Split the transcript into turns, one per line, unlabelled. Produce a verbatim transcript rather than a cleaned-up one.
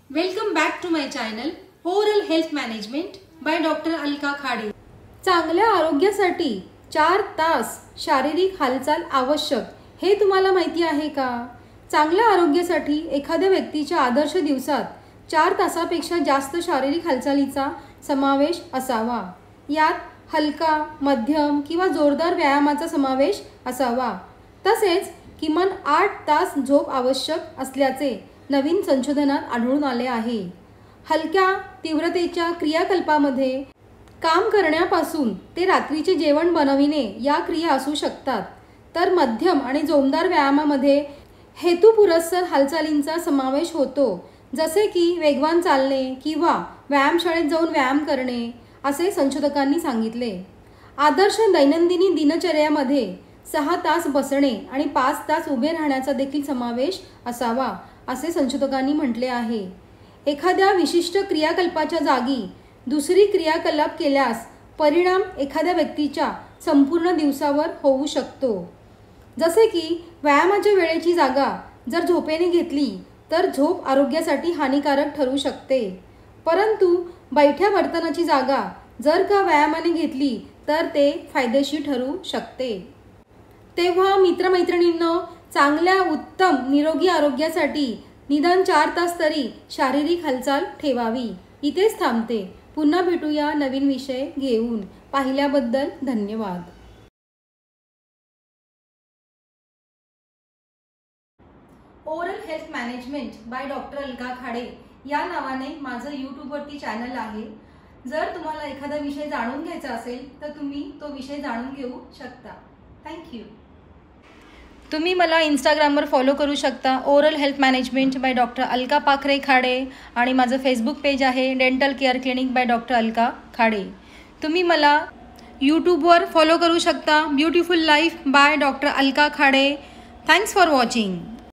Welcome back to my channel oral health management by doctor Alka Khade. चांगल्या आरोग्यासाठी चार तास शारीरिक हालचाल आवश्यक, हे तुम्हाला माहिती आहे का? चांगल्या आरोग्यासाठी एखाद्या व्यक्तीच्या आदर्श दिवसात चार तासापेक्षा जास्त शारीरिक हालचालीचा समावेश असावा। यात हलका, मध्यम किंवा जोरदार व्यायामाचा समावेश असावा। तसेच किमान आठ तास झोप आवश्यक असल्याचे नवीन संशोधनात आढळून आले आहे। हलक्या तीव्रतेच्या क्रियाकल्पामध्ये काम करण्यापासून ते रात्रीचे जेवण बनविणे या क्रिया असू शकतात, तर मध्यम आणि जोमदार व्यायामामध्ये हेतुपुरस्सर हालचालींचा समावेश होतो, जसे की वेगवान चालणे किंवा व्यायामशाळेत जाऊन व्यायाम करणे, असे संशोधकांनी सांगितले। आदर्श दैनंदिनी दिनचर्यामध्ये सहा तास बसणे आणि पाच तास उभे राहण्याचा देखील समावेश असावा, असे संशोधकांनी म्हटले आहे। एखाद्या विशिष्ट क्रियाकल्पाच्या जागी दुसरी क्रियाकलाप केल्यास परिणाम एखाद्या व्यक्तीच्या संपूर्ण दिवसावर होऊ शकतो। जसे की व्यायामाच्या वेळेची जागा जर झोपेने घेतली तर झोप आरोग्यासाठी हानिकारक ठरू शकते, परंतु बैठ्या वर्तनाची जागा जर का व्यायामाने घेतली तर ते फायदेशीर ठरू शकते। तेव्हा मित्रमैत्रिणींनो, चांगल्या उत्तम निरोगी आरोग्यासाठी निदान चार तास तरी शारीरिक हालचाल ठेवावी। इथेच थांबते। पुन्हा भेटूया नवीन विषय घेऊन। पाहिल्याबद्दल धन्यवाद। Oral health management by doctor Alka Khade या नावाने माझं यूट्यूबवरती चॅनल आहे। जर तुम्हाला एखादा विषय जाणून घ्यायचा असेल तर तुम्ही तो विषय जाणून घेऊ शकता। थँक्यू। तुम्ही मला इंस्टाग्रामवर फॉलो करू शकता, oral health management by doctor Alka Pakhare Khade, आणि माझं फेसबुक पेज आहे dental care clinic by doctor Alka Khade. तुम्ही मला यूट्यूबवर फॉलो करू शकता, beautiful life by doctor Alka Khade. Thanks for watching.